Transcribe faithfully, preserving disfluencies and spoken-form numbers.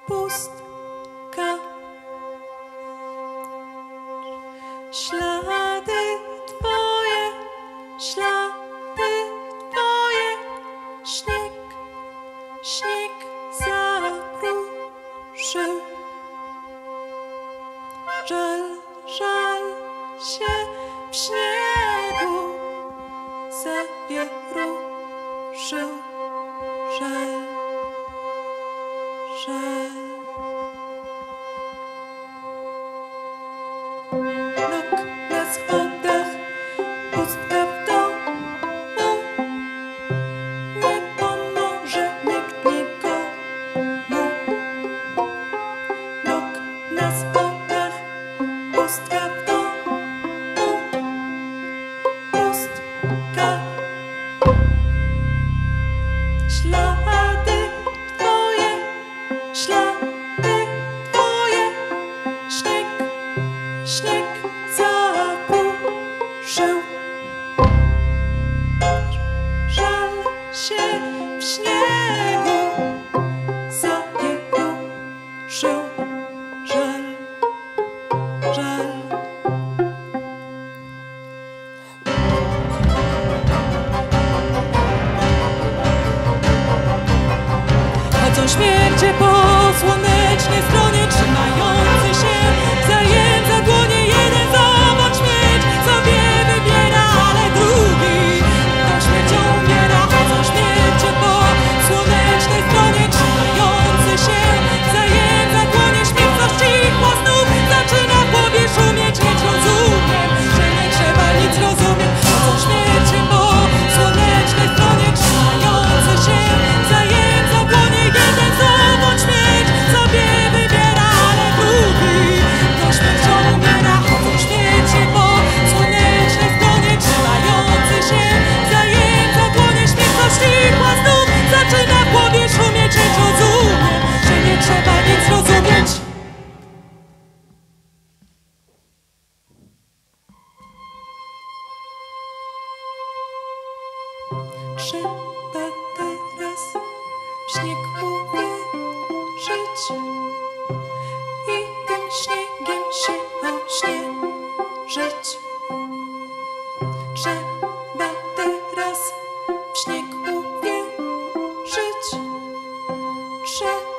pustka. Ślady twoje, ślady twoje, śnieg, śnieg zapruszył. Żal, żal się w śniegu zawieruszył. Żal, żal. Mrok na schodach, pustka w domu. Nie pomoże nikt nikomu. Mrok na schodach, pustka w domu. Pustka. Ślady twoje, ślady twoje, śnieg, śnieg zapruszył. Żal się w śniegu zawieruszył. Żal, żal. Chodzą śmiercie po słonecznej stronie, trzymający się wzajem za dłonie. Jeden zobacz śmierć sobie wybiera, ale drugi tą śmiercią umiera. Chodzą śmiercie po słonecznej stronie, trzymający się wzajem za dłonie. Śmierć zaścichła znów, zaczyna w głowie szumieć. Nie rozumiem, że nie trzeba nic rozumieć. Chodzą śmiercie po słonecznej stronie, trzymający się wzajem za dłonie. Jeden zobacz śmierć sobie wybiera, ale drugi tą śmiercią umiera. Chodzą śmiercie po słonecznej stronie, trzymający się wzajem za dłonie. Śmierć zaścichła znów, zaczyna w głowie szumieć. Nie rozumiem, że nie trzeba nic rozumieć. Trzeba teraz w śnieg uwierzyć i tym śniegiem się ośnieżyć. Trzeba teraz w śnieg uwierzyć. Trzeba